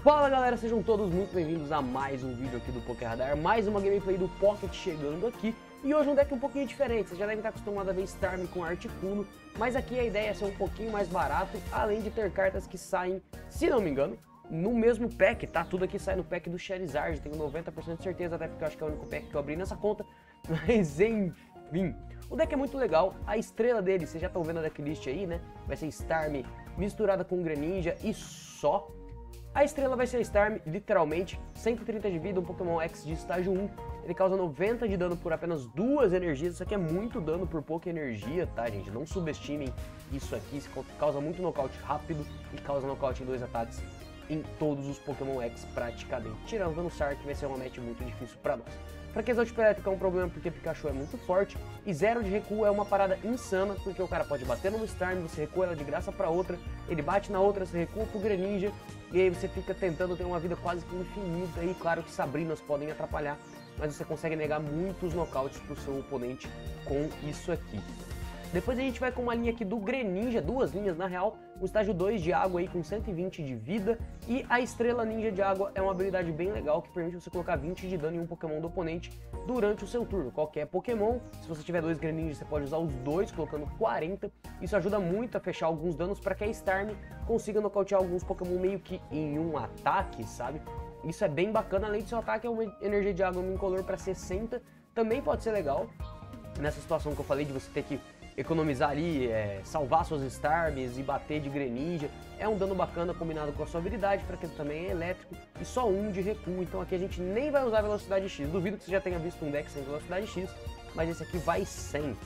Fala galera, sejam todos muito bem-vindos a mais um vídeo aqui do PokéRadar, mais uma gameplay do Pocket chegando aqui. E hoje um deck um pouquinho diferente, você já deve estar acostumado a ver Starmie com Articuno, mas aqui a ideia é ser um pouquinho mais barato, além de ter cartas que saem, se não me engano, no mesmo pack, tá? Tudo aqui sai no pack do Charizard, tenho 90% de certeza, até porque eu acho que é o único pack que eu abri nessa conta, mas enfim. O deck é muito legal, a estrela dele, vocês já estão vendo a decklist aí, né? Vai ser Starmie misturada com Greninja e só. A estrela vai ser a Starmie, literalmente, 130 de vida, um Pokémon X de estágio 1. Ele causa 90 de dano por apenas 2 energias, isso aqui é muito dano por pouca energia, tá gente? Não subestimem isso aqui, isso causa muito nocaute rápido e causa nocaute em 2 ataques em todos os Pokémon X praticamente. Tirando o Venusaur, que vai ser uma match muito difícil pra nós. Fraqueza tipo elétrica é um problema porque Pikachu é muito forte, e 0 de recuo é uma parada insana, porque o cara pode bater numa Starmie, você recua ela de graça pra outra, ele bate na outra, você recua pro Greninja, e aí você fica tentando ter uma vida quase que infinita, e claro que Sabrinas podem atrapalhar, mas você consegue negar muitos nocautes pro seu oponente com isso aqui. Depois a gente vai com uma linha aqui do Greninja, 2 linhas na real, o estágio 2 de água aí com 120 de vida, e a estrela ninja de água é uma habilidade bem legal que permite você colocar 20 de dano em um Pokémon do oponente durante o seu turno. Qualquer Pokémon, se você tiver 2 Greninjas você pode usar os dois colocando 40, isso ajuda muito a fechar alguns danos para que a Starmie consiga nocautear alguns Pokémon meio que em um ataque, sabe? Isso é bem bacana, além do seu ataque é uma energia de água incolor para 60, também pode ser legal, nessa situação que eu falei de você ter que economizar ali, salvar suas Starmies e bater de Greninja, é um dano bacana combinado com a sua habilidade, para que ele também é elétrico e só 1 de recuo, então aqui a gente nem vai usar velocidade X, duvido que você já tenha visto um deck sem velocidade X, mas esse aqui vai sem.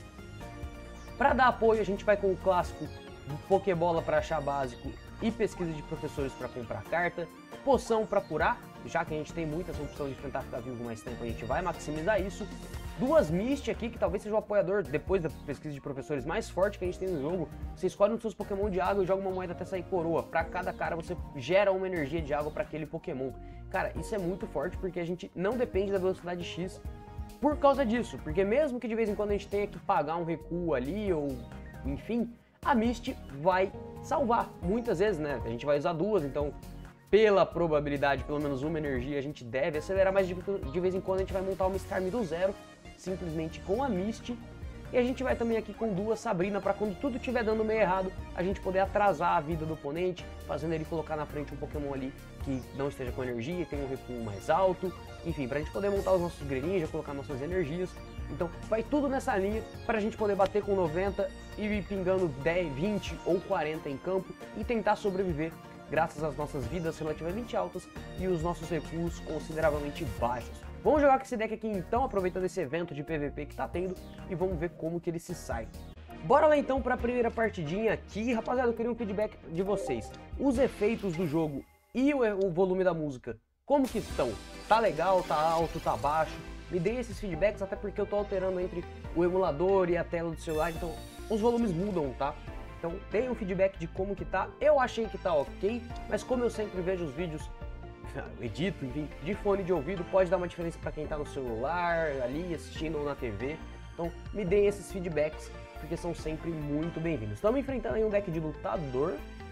Para dar apoio a gente vai com o clássico Pokébola para achar básico e pesquisa de professores para comprar carta, poção para curar, já que a gente tem muita essa opção de tentar ficar vivo mais tempo, a gente vai maximizar isso. 2 Misty aqui, que talvez seja o apoiador, depois da pesquisa de professores, mais forte que a gente tem no jogo. Você escolhe um dos seus Pokémon de água e joga uma moeda até sair coroa. Pra cada cara você gera uma energia de água para aquele Pokémon. Cara, isso é muito forte porque a gente não depende da velocidade X por causa disso. Porque mesmo que de vez em quando a gente tenha que pagar um recuo ali, ou enfim, a Misty vai salvar. Muitas vezes, né? A gente vai usar 2, então pela probabilidade, pelo menos uma energia, a gente deve acelerar, mas de vez em quando a gente vai montar uma Starmie do zero, simplesmente com a Misty, e a gente vai também aqui com 2 Sabrina, para quando tudo estiver dando meio errado, a gente poder atrasar a vida do oponente, fazendo ele colocar na frente um Pokémon ali que não esteja com energia, tem um recuo mais alto, enfim, pra gente poder montar os nossos Greninja, colocar nossas energias. Então vai tudo nessa linha pra gente poder bater com 90 e ir pingando 10, 20 ou 40 em campo e tentar sobreviver graças às nossas vidas relativamente altas e os nossos recuos consideravelmente baixos. Vamos jogar com esse deck aqui então, aproveitando esse evento de PVP que tá tendo, e vamos ver como que ele se sai. Bora lá então para a primeira partidinha aqui. Rapaziada, eu queria um feedback de vocês. Os efeitos do jogo e o volume da música, como que estão? Tá legal, tá alto, tá baixo? Me deem esses feedbacks, até porque eu tô alterando entre o emulador e a tela do celular, então os volumes mudam, tá? Então deem um feedback de como que tá. Eu achei que tá ok, mas como eu sempre vejo os vídeos, edito, enfim, de fone de ouvido, pode dar uma diferença para quem tá no celular, ali, assistindo ou na TV. Então me deem esses feedbacks, porque são sempre muito bem-vindos. Estamos enfrentando aí um deck de lutador,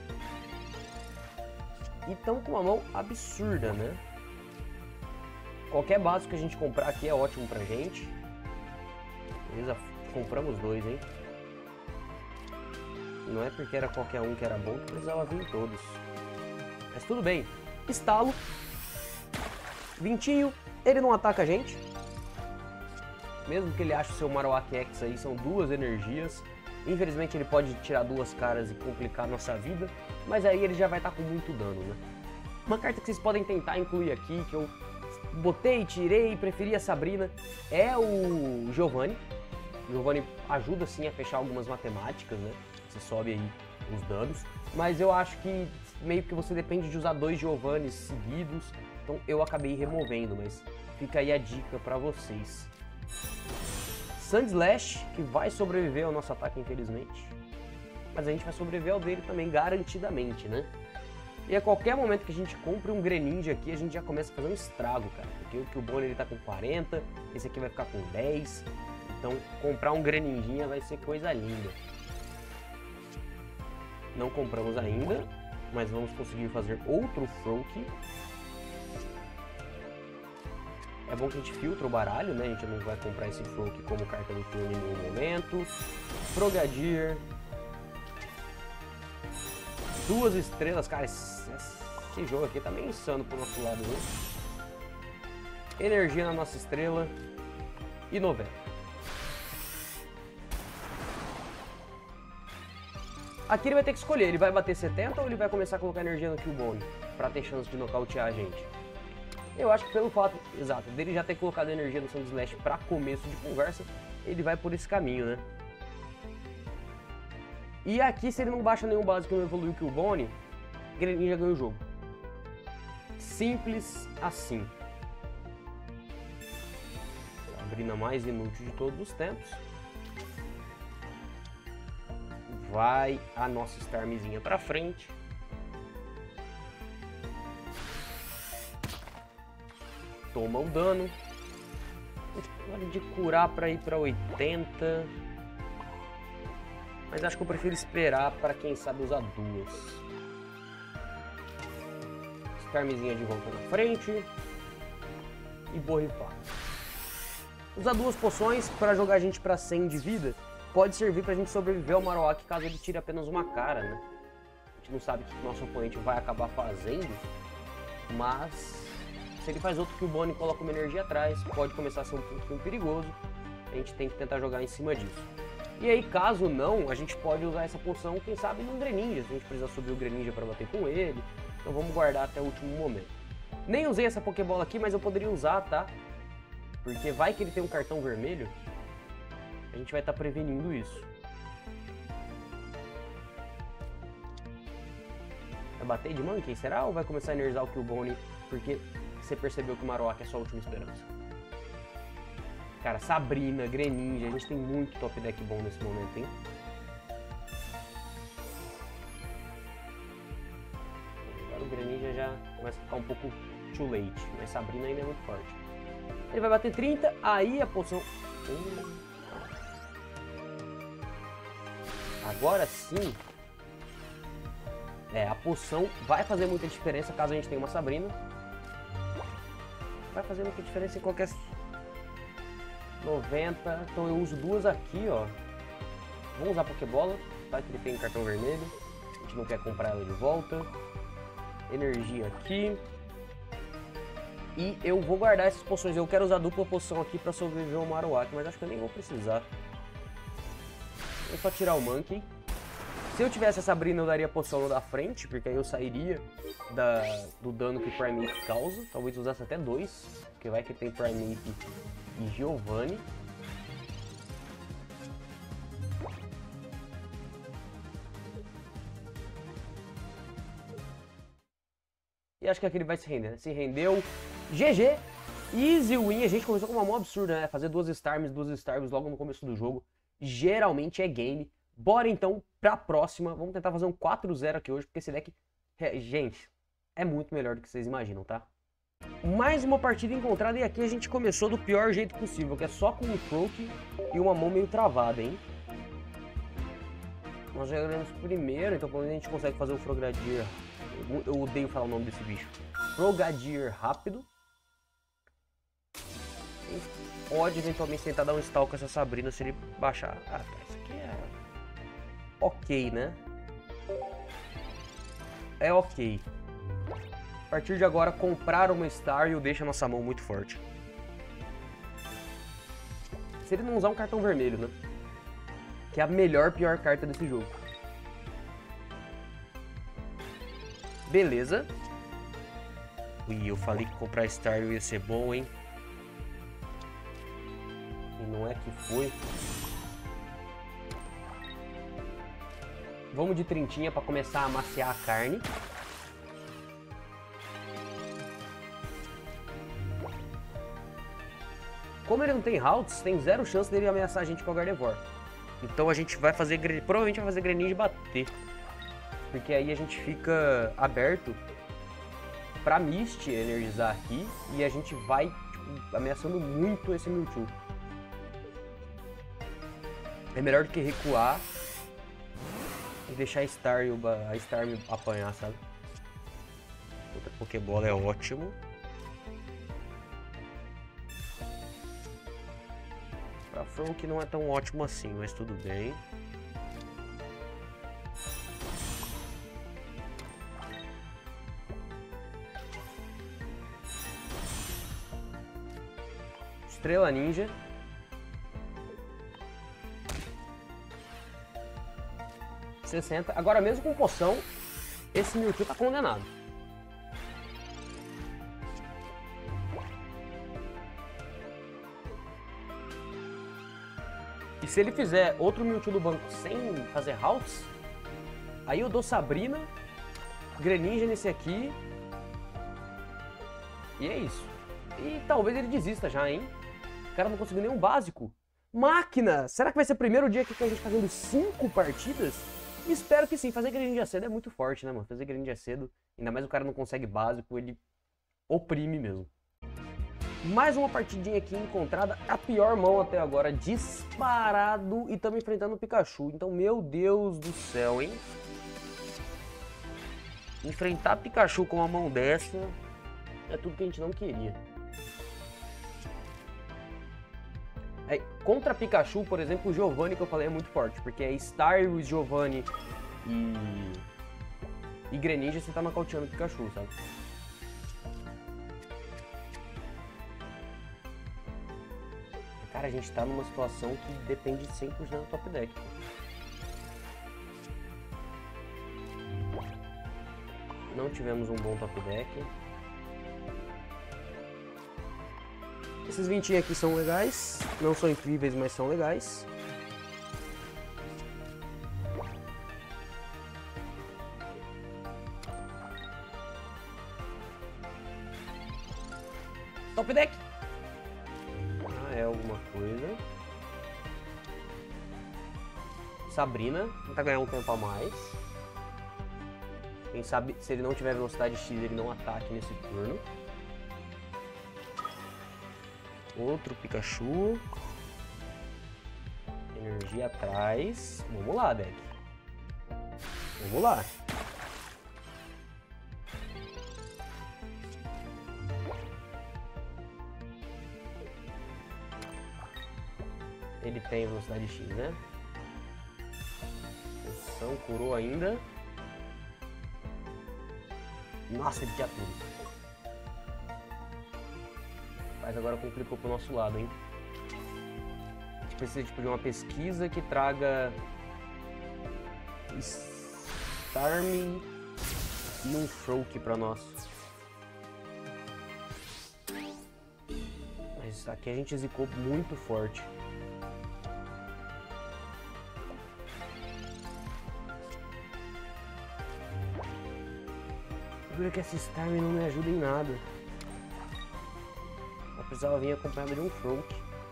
e estamos com uma mão absurda, né? Qualquer básico que a gente comprar aqui é ótimo pra gente. Beleza, compramos 2, hein? Não é porque era qualquer um que era bom que precisava vir todos. Mas tudo bem. Estalo. Vintinho, ele não ataca a gente. Mesmo que ele ache o seu Marowak X aí, são 2 energias. Infelizmente ele pode tirar 2 caras e complicar a nossa vida. Mas aí ele já vai estar com muito dano, né? Uma carta que vocês podem tentar incluir aqui, que eu botei, tirei, preferi a Sabrina, é o Giovanni. O Giovanni ajuda sim a fechar algumas matemáticas, né? Você sobe aí os danos. Mas eu acho que meio que você depende de usar 2 Giovannis seguidos, então eu acabei removendo, mas fica aí a dica pra vocês. Sandslash, que vai sobreviver ao nosso ataque, infelizmente, mas a gente vai sobreviver ao dele também, garantidamente, né? E a qualquer momento que a gente compre um Greninja aqui, a gente já começa a fazer um estrago, cara, porque o Cubone ele tá com 40, esse aqui vai ficar com 10, então comprar um Greninjinha vai ser coisa linda. Não compramos ainda. mas vamos conseguir fazer outro Froakie. É bom que a gente filtra o baralho, né? A gente não vai comprar esse Froakie como carta do turno em nenhum momento. Frogadier. 2 estrelas, cara, esse jogo aqui tá meio insano pro nosso lado, né? Energia na nossa estrela e 90. Aqui ele vai ter que escolher, ele vai bater 70 ou ele vai começar a colocar energia no Cubone pra ter chance de nocautear a gente. Eu acho que pelo fato, exato, dele já ter colocado energia no Sound Slash pra começo de conversa, ele vai por esse caminho, né? E aqui, se ele não baixa nenhum básico e não evolui o Cubone, Greninja ganha o jogo. Simples assim. A Sabrina mais inútil de todos os tempos. Vai a nossa Starmiezinha pra frente. Toma o dano. Hora de curar pra ir pra 80. Mas acho que eu prefiro esperar para quem sabe usar duas. Starmiezinha de volta na frente. E borrifar. Usar duas poções para jogar a gente para 100 de vida pode servir para a gente sobreviver ao Marowak caso ele tire apenas uma cara, né? A gente não sabe o que o nosso oponente vai acabar fazendo, mas se ele faz outro Cubone e coloca uma energia atrás, pode começar a ser um pouquinho perigoso. A gente tem que tentar jogar em cima disso. E aí, caso não, a gente pode usar essa poção, quem sabe, num Greninja. Se a gente precisar subir o Greninja para bater com ele, então vamos guardar até o último momento. Nem usei essa Pokébola aqui, mas eu poderia usar, tá? Porque vai que ele tem um cartão vermelho, a gente vai estar prevenindo isso. Vai bater de Monkey, será? Ou vai começar a energizar o Cubone porque você percebeu que o Marowak é sua última esperança? Cara, Sabrina, Greninja, a gente tem muito top deck bom nesse momento, hein? Agora o Greninja já começa a ficar um pouco too late, mas Sabrina ainda é muito forte. Ele vai bater 30, aí a poção... Agora sim... a poção vai fazer muita diferença caso a gente tenha uma Sabrina. Vai fazer muita diferença em qualquer... 90, então eu uso duas aqui, ó. Vamos usar a Pokébola, tá? Que ele tem cartão vermelho. A gente não quer comprar ela de volta. Energia aqui. E eu vou guardar essas poções. Eu quero usar dupla poção aqui pra sobreviver ao Marowak, mas acho que eu nem vou precisar. Vou só tirar o Monkey. Se eu tivesse a Sabrina, eu daria a poção da frente, porque aí eu sairia do dano que o Primeape causa. Talvez usasse até 2, porque vai que tem Primeape e Giovanni. E acho que aqui ele vai se render, né? Se rendeu. GG. Easy win. A gente começou com uma mão absurda, né? Fazer duas Starmies logo no começo do jogo. Geralmente é game. Bora então pra próxima. Vamos tentar fazer um 4-0 aqui hoje, porque esse deck, gente, é muito melhor do que vocês imaginam, tá? Mais uma partida encontrada e aqui a gente começou do pior jeito possível, que é só com um Froakie e uma mão meio travada, hein? Nós já ganhamos primeiro, então pelo menos a gente consegue fazer o Frogadier. Eu odeio falar o nome desse bicho. Frogadier rápido. E pode eventualmente tentar dar um stall com essa Sabrina se ele baixar. Ah, isso aqui é... ok, né? É ok. A partir de agora, comprar uma Star e deixa a nossa mão muito forte. Se ele não usar um cartão vermelho, né? Que é a melhor, pior carta desse jogo. Beleza. Ui, eu falei que comprar Star ia ser bom, hein? E não é que foi. Vamos de trintinha para começar a amaciar a carne. Como ele não tem Halts, tem zero chance dele ameaçar a gente com a Gardevoir. Então a gente vai fazer, provavelmente vai fazer Greninja bater. Porque aí a gente fica aberto pra Misty energizar aqui e a gente vai tipo, ameaçando muito esse Mewtwo. É melhor do que recuar. E deixar a Star me apanhar, sabe? Outra Pokébola é ótimo. Pra Frank não é tão ótimo assim, mas tudo bem. Estrela Ninja. Agora mesmo com poção, esse Mewtwo tá condenado. E se ele fizer outro Mewtwo do banco sem fazer Halts, aí eu dou Sabrina, Greninja nesse aqui. E é isso. E talvez ele desista já, hein? O cara não conseguiu nenhum básico. Máquina! Será que vai ser o primeiro dia aqui que a gente fazendo 5 partidas? Espero que sim. Fazer Greninja cedo é muito forte, né, mano? Fazer Greninja cedo, ainda mais o cara não consegue básico, ele oprime mesmo. Mais uma partidinha aqui encontrada, a pior mão até agora, disparado, e estamos enfrentando o Pikachu. Então, meu Deus do céu, hein? Enfrentar Pikachu com uma mão dessa é tudo que a gente não queria. Contra Pikachu, por exemplo, o Giovanni que eu falei é muito forte, porque é Styrus, Giovanni e Greninja, você tá nocauteando o Pikachu, sabe? Cara, a gente tá numa situação que depende 100% do top deck. Não tivemos um bom top deck. Esses 20 aqui são legais, não são incríveis, mas são legais. Top deck! Ah, é alguma coisa. Sabrina, tentar ganhar um tempo a mais. Quem sabe, se ele não tiver velocidade X, ele não ataque nesse turno. Outro Pikachu. Energia atrás. Vamos lá, deck. Vamos lá. Ele tem velocidade X, né? Poção, curou ainda. Nossa, ele tinha tudo. Mas agora complicou pro nosso lado, hein? A gente precisa de uma pesquisa que traga Starmie e um Froak pra nós. Mas aqui a gente zicou muito forte. Eu vejo que essa Starmie não me ajuda em nada. Precisava vir acompanhado de um Froak.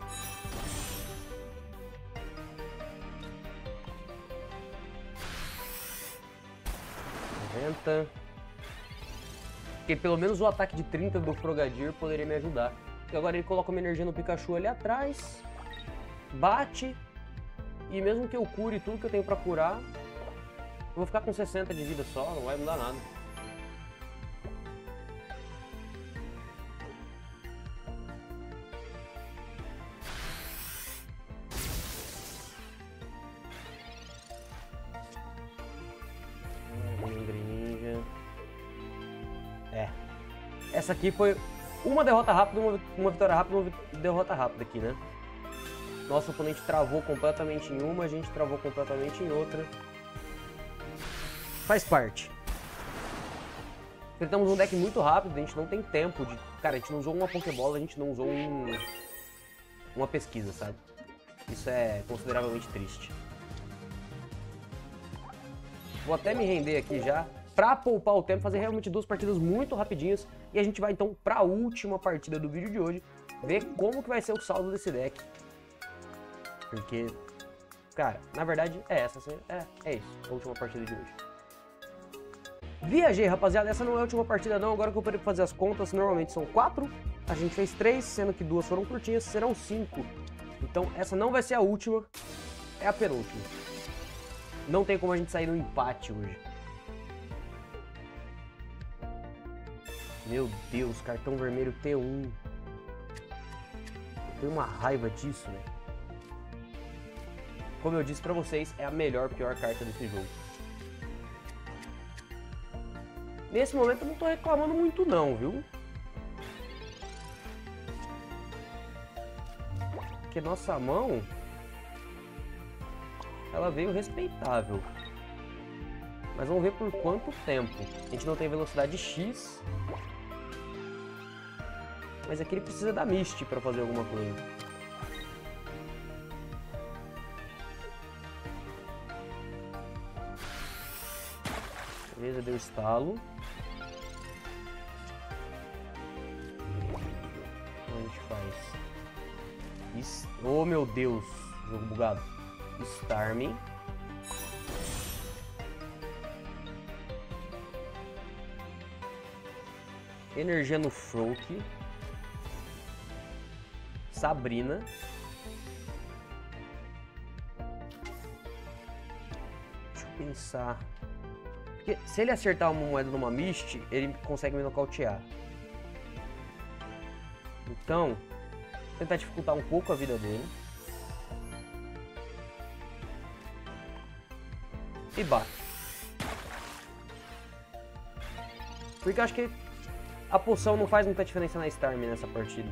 90. Porque pelo menos o ataque de 30 do Frogadier poderia me ajudar. Porque agora ele coloca uma energia no Pikachu ali atrás. Bate. E mesmo que eu cure tudo que eu tenho pra curar, eu vou ficar com 60 de vida só, não vai mudar nada. Essa aqui foi uma derrota rápida, uma vitória rápida, uma derrota rápida aqui, né? Nosso oponente travou completamente em uma, a gente travou completamente em outra. Faz parte. Enfrentamos um deck muito rápido, a gente não tem tempo de... Cara, a gente não usou uma Pokébola, a gente não usou uma pesquisa, sabe? Isso é consideravelmente triste. Vou até me render aqui já, pra poupar o tempo, fazer realmente 2 partidas muito rapidinhas. E a gente vai então pra última partida do vídeo de hoje, ver como que vai ser o saldo desse deck. Porque, cara, na verdade é isso, a última partida de hoje. Viajei, rapaziada, essa não é a última partida não, agora que eu parei pra fazer as contas, normalmente são 4, a gente fez 3, sendo que 2 foram curtinhas, serão 5. Então essa não vai ser a última, é a penúltima. Não tem como a gente sair no empate hoje. Meu Deus, cartão vermelho T1. Eu tenho uma raiva disso, né? Como eu disse pra vocês, é a pior carta desse jogo. Nesse momento eu não tô reclamando muito não, viu? Porque nossa mão, ela veio respeitável. Mas vamos ver por quanto tempo. A gente não tem velocidade X. Mas aqui ele precisa da Mist para fazer alguma coisa. Beleza, deu estalo. Como a gente faz? Oh meu Deus, jogo bugado. Starmie. Energia no Froak. Sabrina. Deixa eu pensar. Porque se ele acertar uma moeda numa Mist, ele consegue me nocautear. Então, vou tentar dificultar um pouco a vida dele. E bate. Porque eu acho que a poção não faz muita diferença na Starmie nessa partida.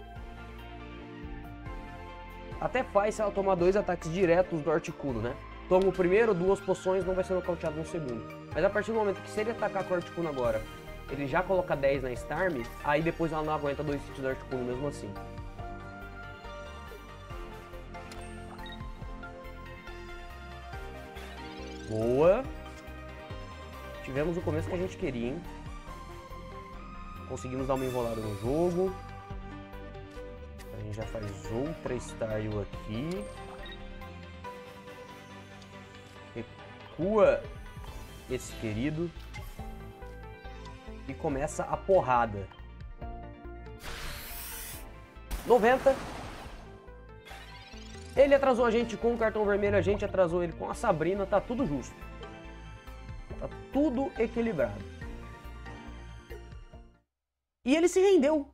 Até faz se ela tomar 2 ataques diretos do Articuno, né? Toma o primeiro, 2 poções, não vai ser nocauteado no segundo. Mas a partir do momento que se ele atacar com o Articuno agora, ele já coloca 10 na Starmie, aí depois ela não aguenta 2 hits do Articuno mesmo assim. Boa! Tivemos o começo que a gente queria, hein? Conseguimos dar uma enrolada no jogo. A gente já faz outra Staryu aqui. Recua esse querido. E começa a porrada. 90. Ele atrasou a gente com o cartão vermelho, a gente atrasou ele com a Sabrina. Tá tudo justo. Tá tudo equilibrado. E ele se rendeu.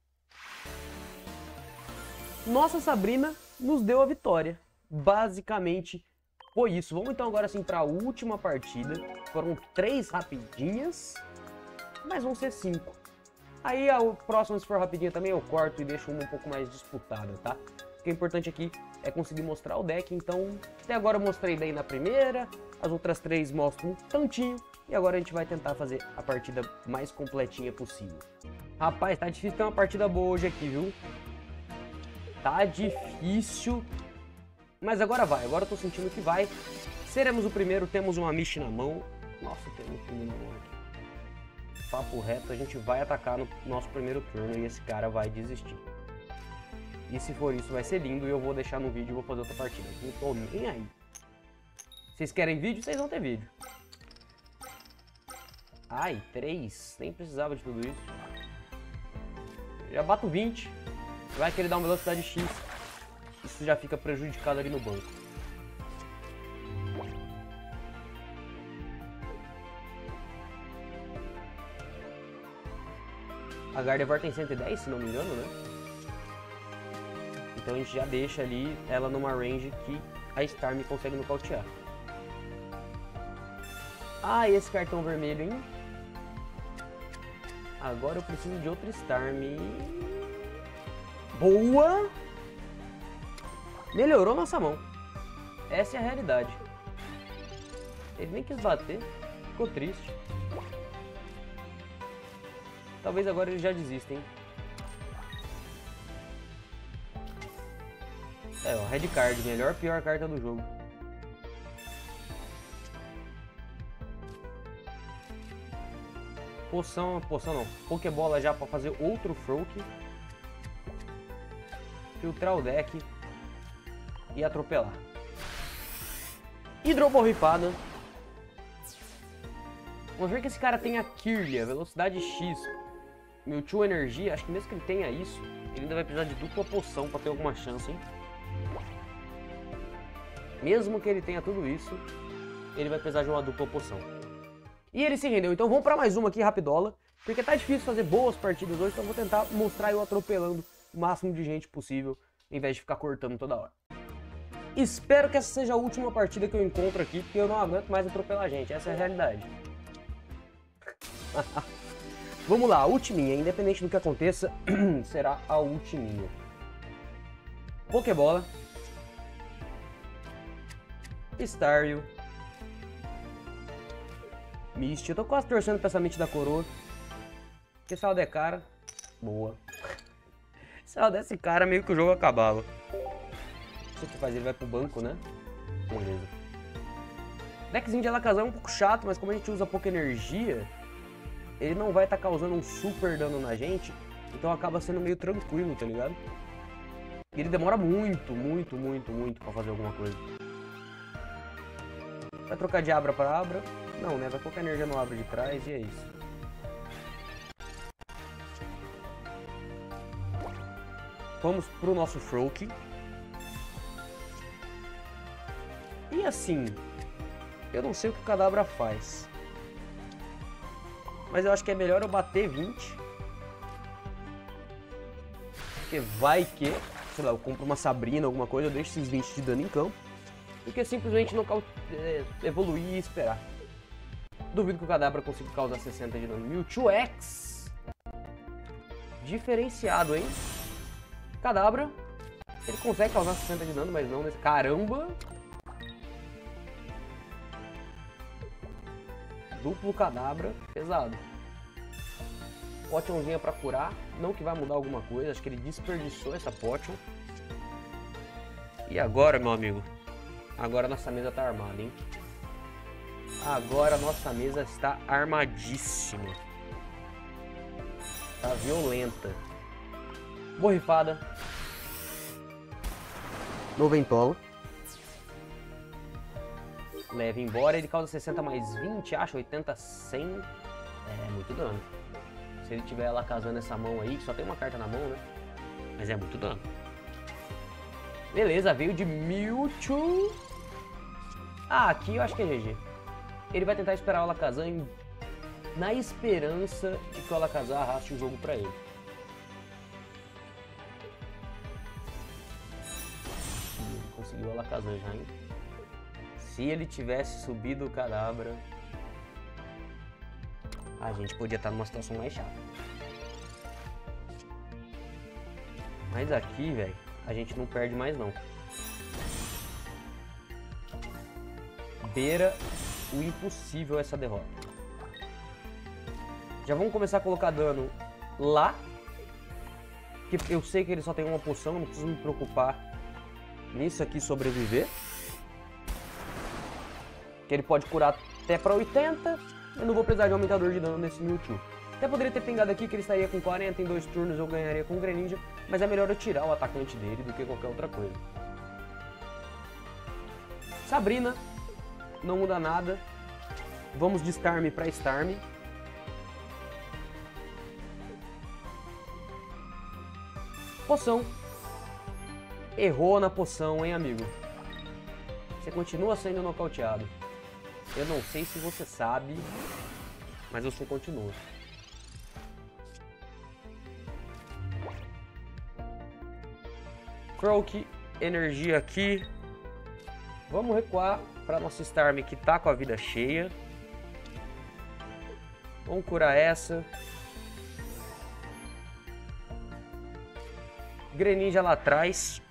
Nossa Sabrina nos deu a vitória. Basicamente foi isso. Vamos então agora sim para a última partida. Foram 3 rapidinhas, mas vão ser 5. Aí a próxima, se for rapidinha também, eu corto e deixo uma um pouco mais disputada, tá? O que é importante aqui é conseguir mostrar o deck. Então, até agora eu mostrei bem na primeira, as outras 3 mostram um tantinho. E agora a gente vai tentar fazer a partida mais completinha possível. Rapaz, tá difícil ter uma partida boa hoje aqui, viu? Tá difícil. Mas agora vai, agora eu tô sentindo que vai. Seremos o primeiro, temos uma Mist na mão. Nossa, temos tudo na mão aqui. Papo reto, a gente vai atacar no nosso primeiro turno e esse cara vai desistir. E se for isso, vai ser lindo e eu vou deixar no vídeo e vou fazer outra partida. Não tô nem aí. Vocês querem vídeo? Vocês vão ter vídeo. Ai, 3. Nem precisava de tudo isso. Já bato 20. Vai querer dar uma velocidade X. Isso já fica prejudicado ali no banco. A Gardevoir tem 110, se não me engano, né? Então a gente já deixa ali ela numa range que a Starmie consegue nocautear. Ah, esse cartão vermelho, hein? Agora eu preciso de outra Starmie. Boa! Melhorou nossa mão. Essa é a realidade. Ele nem quis bater. Ficou triste. Talvez agora eles já desistem. É, ó, Red Card. Pior carta do jogo. Poção não. Pokébola já para fazer outro Froak. Filtrar o deck. E atropelar. Hidroborrifada. Vamos ver que esse cara tem a Kirlia, velocidade X. Mewtwo energia, acho que mesmo que ele tenha isso, ele ainda vai precisar de dupla poção para ter alguma chance, hein? Mesmo que ele tenha tudo isso, ele vai precisar de uma dupla poção. E ele se rendeu, então vamos pra mais uma aqui, rapidola, porque tá difícil fazer boas partidas hoje, então eu vou tentar mostrar eu atropelando o máximo de gente possível, em vez de ficar cortando toda hora. Espero que essa seja a última partida que eu encontro aqui, porque eu não aguento mais atropelar gente, essa é a realidade. Vamos lá, a ultiminha, independente do que aconteça, será a ultiminha. Pokébola. Staryu. Misty. Eu tô quase torcendo pra essa Misty da coroa. Porque se ela der cara... Boa. Se ela desse cara, meio que o jogo acabava. Isso que faz, ele vai pro banco, né? Beleza. Deckzinho de Alakazam é um pouco chato, mas como a gente usa pouca energia, ele não vai estar causando um super dano na gente, então acaba sendo meio tranquilo, tá ligado? E ele demora muito pra fazer alguma coisa. Vai trocar de Abra pra Abra? Não, né? Vai colocar energia no Abra de trás e é isso. Vamos pro nosso Froakie. E assim, eu não sei o que o Kadabra faz, mas eu acho que é melhor eu bater 20. Porque vai que, sei lá, eu compro uma Sabrina, alguma coisa, eu deixo esses 20 de dano em campo. Do que simplesmente evoluir e esperar. Duvido que o Kadabra consiga causar 60 de dano. Mewtwo X. Diferenciado, hein? Kadabra. Ele consegue causar 60 de dano, mas não nesse... Caramba! Duplo Kadabra. Pesado. Potionzinha pra curar. Não que vai mudar alguma coisa. Acho que ele desperdiçou essa Potion. E agora, meu amigo? Agora nossa mesa tá armada, hein? Agora nossa mesa está armadíssima. Tá violenta. Borrifada. Noventola. Leva embora. Ele causa 60 mais 20, acho. 80, 100. É muito dano. Se ele tiver Alakazam nessa mão aí, só tem uma carta na mão, né? Mas é muito dano. Beleza, veio de Mewtwo. Ah, aqui eu acho que é GG. Ele vai tentar esperar o Alakazam na esperança de que o Alakazam arraste o jogo pra ele. Ele conseguiu o Alakazam já, hein? Se ele tivesse subido o Kadabra, a gente podia estar numa situação mais chata. Mas aqui, velho, a gente não perde mais não. Beira o impossível essa derrota. Já vamos começar a colocar dano lá. Que eu sei que ele só tem uma poção, não preciso me preocupar nisso aqui sobreviver. Que ele pode curar até para 80. Eu não vou precisar de um aumentador de dano nesse Mewtwo. Até poderia ter pingado aqui que ele estaria com 40 em 2 turnos, eu ganharia com o Greninja. Mas é melhor eu tirar o atacante dele do que qualquer outra coisa. Sabrina. Não muda nada. Vamos de Starmie para Starmie. Poção. Errou na poção, hein, amigo? Você continua sendo nocauteado. Eu não sei se você sabe, mas você continua. Froakie, energia aqui. Vamos recuar para nossa Starmie que tá com a vida cheia. Vamos curar essa. Greninja lá atrás.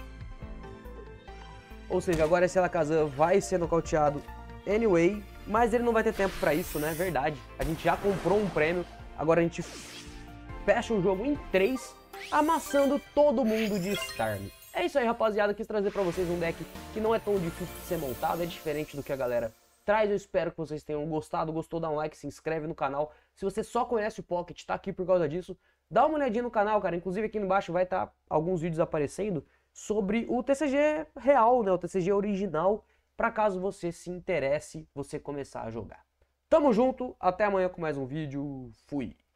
Ou seja, agora esse Alakazam vai ser nocauteado anyway, mas ele não vai ter tempo para isso, né? Verdade. A gente já comprou um prêmio, agora a gente fecha o jogo em 3, amassando todo mundo de Starmie. É isso aí, rapaziada. Quis trazer pra vocês um deck que não é tão difícil de ser montado, é diferente do que a galera traz. Eu espero que vocês tenham gostado. Gostou, dá um like, se inscreve no canal. Se você só conhece o Pocket, tá aqui por causa disso, dá uma olhadinha no canal, cara. Inclusive aqui embaixo vai estar alguns vídeos aparecendo sobre o TCG real, né? O TCG original, pra caso você se interesse, você começar a jogar. Tamo junto, até amanhã com mais um vídeo. Fui!